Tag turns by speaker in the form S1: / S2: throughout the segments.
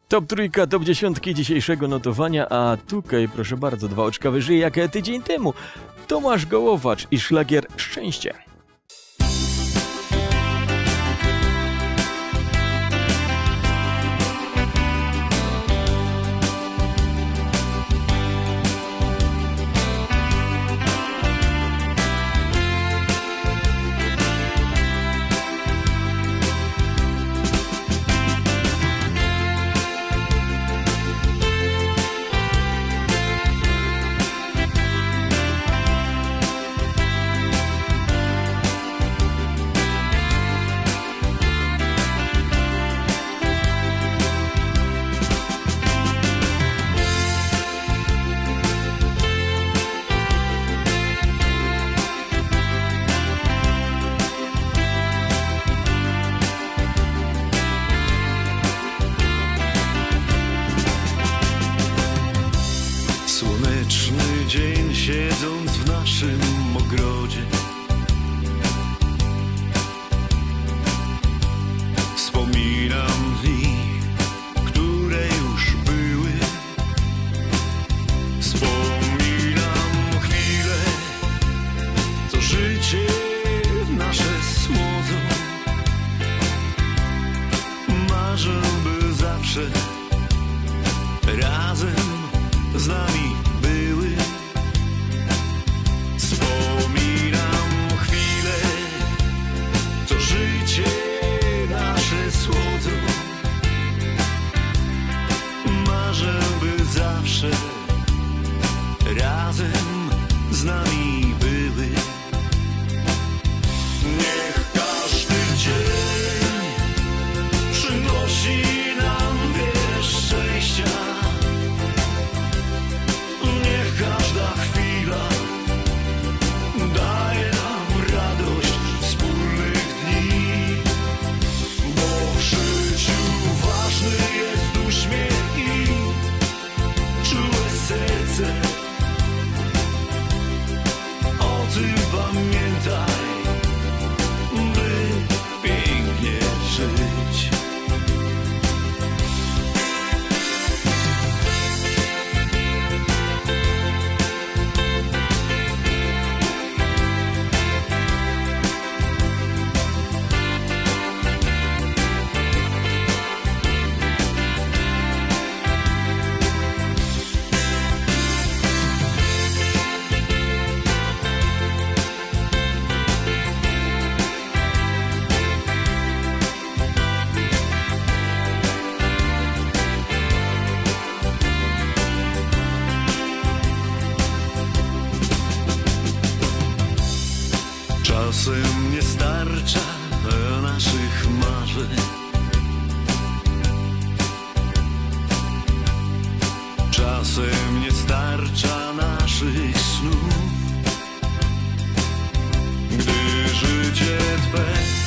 S1: Top trójka, top dziesiątki dzisiejszego notowania, a tutaj, proszę bardzo, 2 oczka wyżej jak tydzień temu. Tomasz Gołowacz i szlagier Szczęście.
S2: Słoneczny dzień, siedząc w naszym ogrodzie, wspominam dni, które już były. Wspominam chwile, co życie nasze słodzą. Marzę, by zawsze razem z nami były. Wspominam chwile, co życie nasze słodzą. Marzę, by zawsze razem z nami były. Niech każdy dzień przynosi nam wiele szczęścia. Niech każda chwila daje nam radość wspólnych dni, bo w życiu ważny jest uśmiech i czułe serce. O tym pamiętaj, by pięknie żyć. Czasem nie starcza naszych marzeń. Czasem nie starcza naszych snów. Gdy życie Twe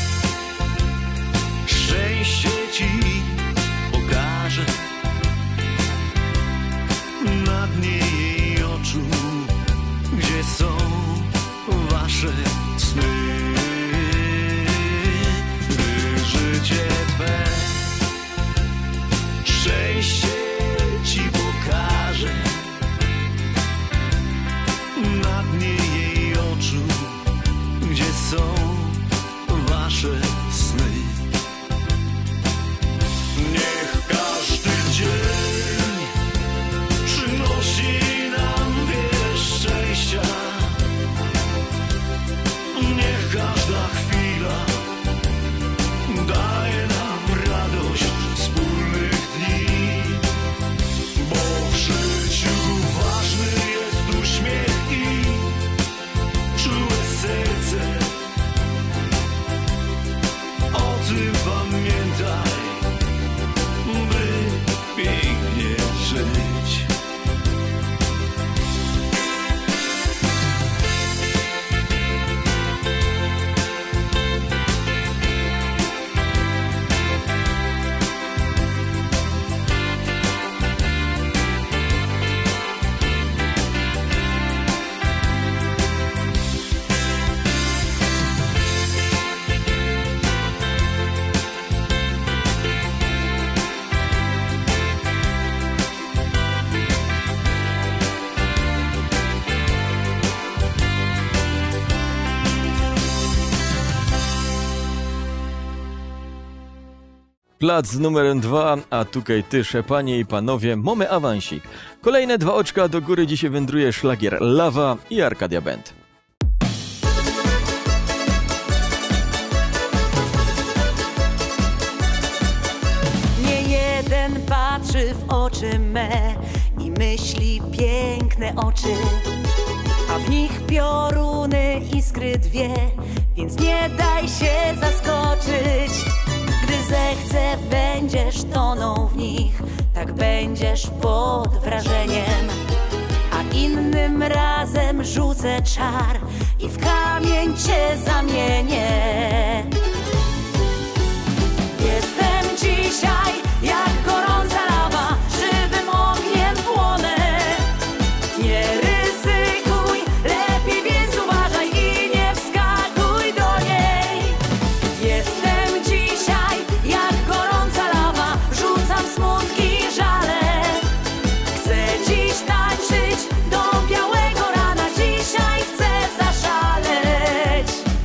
S2: szczęście Ci pokaże, na dnie jej oczu, gdzie są Wasze sny. Gdy życie Twe szczęście Ci pokaże, na dnie jej oczu, gdzie są Wasze sny. Niech każdy dzień przynosi nam wiele szczęścia. Niech każda chwila daje nam radość wspólnych dni, bo w życiu ważny jest uśmiech i czułe serce. O tym pamiętaj, by pięknie żyć.
S1: Plac z numerem 2, a tutaj tysze, panie i panowie, mamy awansik. Kolejne 2 oczka do góry dzisiaj wędruje szlagier Lawa i Arcadia Band.
S3: Nie jeden patrzy w oczy me i myśli piękne oczy, a w nich pioruny iskry dwie, więc nie daj się zaskoczyć. Gdy zechce, będziesz tonął w nich, tak będziesz pod wrażeniem. A innym razem rzucę czar i w kamień cię zamienię. Jestem dzisiaj jak gorąca lawa, żywym ogniem płonę. Nie ryzykuj, lepiej więc uważaj i nie wskakuj do niej. Jestem dzisiaj jak gorąca lawa, rzucam smutki i żale. Chcę dziś tańczyć do białego rana, dzisiaj chcę zaszaleć.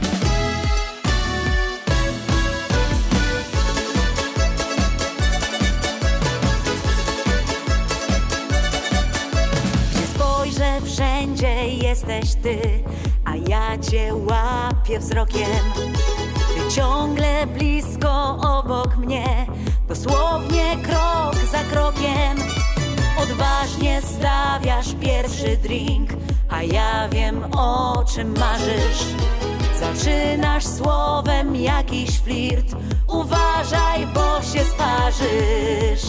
S3: Gdzie spojrzę, wszędzie jesteś ty, a ja cię łapię wzrokiem. Ty ciągle blisko obok mnie, dosłownie krok za krokiem. Odważnie stawiasz pierwszy drink, a ja wiem, o czym marzysz. Zaczynasz słowem jakiś flirt, uważaj, bo się sparzysz.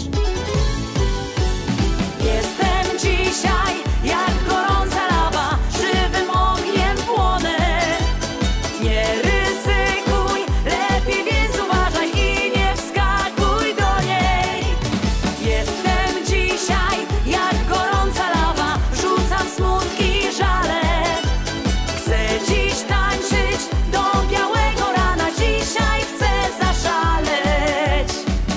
S3: Jestem dzisiaj jak gorąca lawa, żywym ogniem płonę. Nie ryzykuj, lepiej więc uważaj i nie wskakuj do niej. Jestem dzisiaj jak gorąca lawa, rzucam smutki i żale. Chcę dziś tańczyć do białego rana, dzisiaj chcę zaszaleć.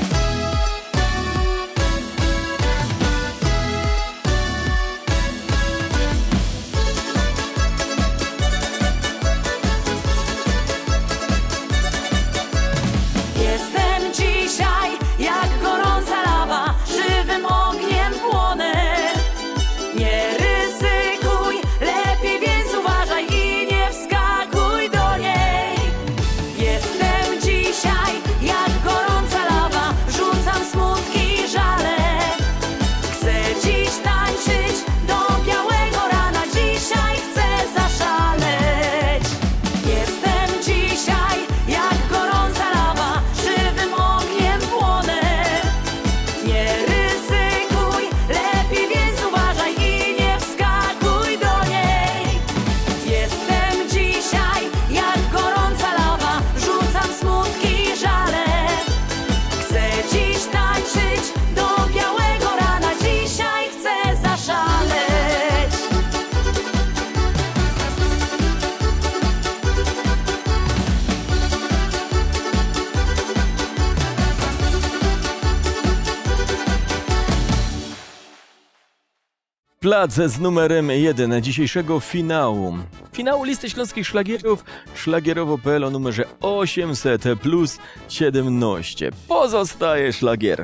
S3: Jestem dzisiaj jak gorąca lawa, żywym ogniem płonę. Nie ryzykuj, lepiej więc uważaj i nie wskakuj do niej. Jestem dzisiaj jak gorąca lawa, rzucam smutki i żale. Chcę dziś tańczyć do białego rana, dzisiaj chcę zaszaleć. Jestem dzisiaj jak gorąca lawa, żywym ogniem płonę. Nie ryzykuj, lepiej więc uważaj i nie wskakuj do niej. Jestem dzisiaj jak gorąca lawa, rzucam smutki i żale. Chcę dziś tańczyć do białego rana, dzisiaj chcę zaszaleć.
S1: Plac z numerem 1 dzisiejszego finału. Finału listy śląskich szlagierów szlagierowo.pl o numerze 800 plus 17. Pozostaje szlagier.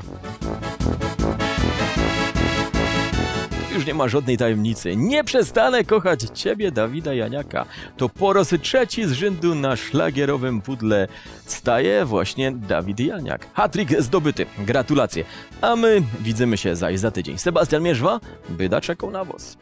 S1: Już nie ma żadnej tajemnicy. Nie przestanę kochać ciebie, Dawida Janiaka. To po raz 3 z rzędu na szlagierowym pudle staje właśnie Dawid Janiak. Hat-trick zdobyty. Gratulacje. A my widzimy się zaś za tydzień. Sebastian Mierzwa, Byda czekał na was.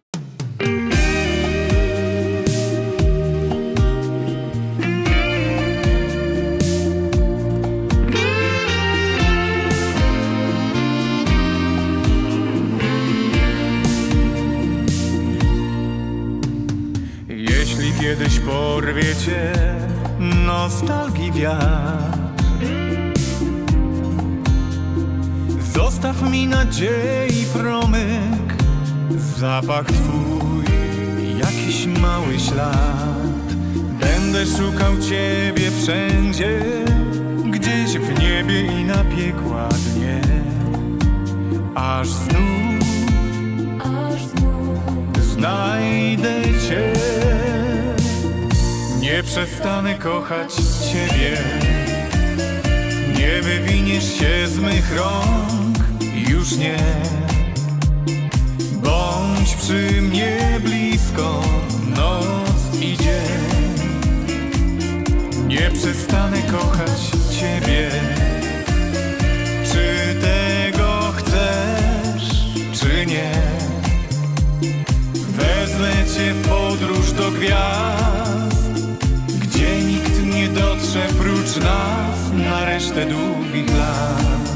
S4: Jeśli kiedyś porwie cię nostalgii wiatr, zostaw mi nadziei promyk, zapach twój, jakiś mały ślad. Będę szukał ciebie wszędzie, gdzieś w niebie i na piekła dnie, aż znów znajdę cię. Nie przestanę kochać ciebie, nie wywiniesz się mych rąk, już nie. Bądź przy mnie blisko, noc i dzień. Nie przestanę kochać Ciebie. Czy tego chcesz, czy nie? Wezmę Cię w podróż do gwiazd, gdzie nikt nie dotrze prócz nas na resztę długich lat.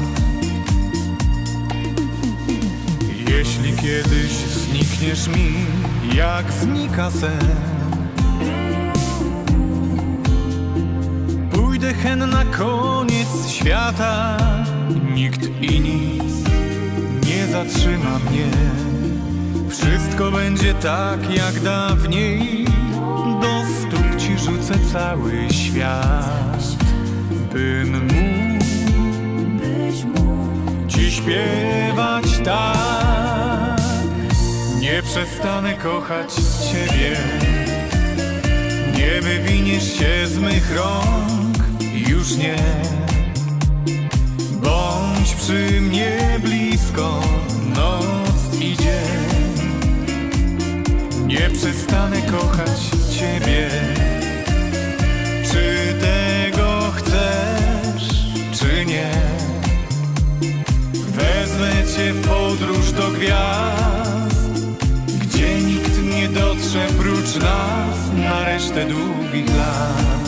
S4: Jeśli kiedyś znikniesz mi, jak znika sen, pójdę hen na koniec świata. Nikt i nic nie zatrzyma mnie. Wszystko będzie tak jak dawniej. Do stóp Ci rzucę cały świat, bym mógł Ci śpiewać tak. Nie przestanę kochać Ciebie. Nie wywiniesz się z mych rąk, już nie. Bądź przy mnie blisko, noc i dzień. Nie przestanę kochać Ciebie. Czy tego chcesz, czy nie? Wezmę Cię w podróż do gwiazd, gdzie nikt nie dotrze prócz nas na resztę długich lat.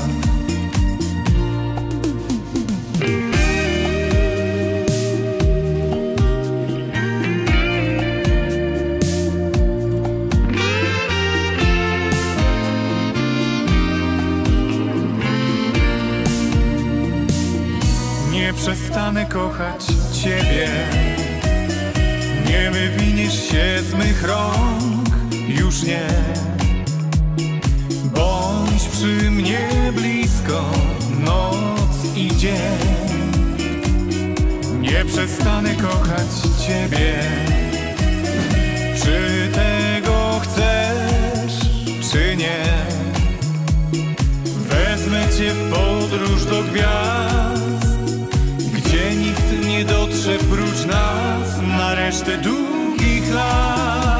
S4: Nie przestanę kochać Ciebie. Nie wywiniesz się z mych rąk, już nie. Bądź przy mnie blisko, noc i dzień. Nie przestanę kochać Ciebie. Czy tego chcesz, czy nie? Wezmę Cię w podróż do gwiazd, gdzie nikt nie dotrze prócz nas na resztę długich lat.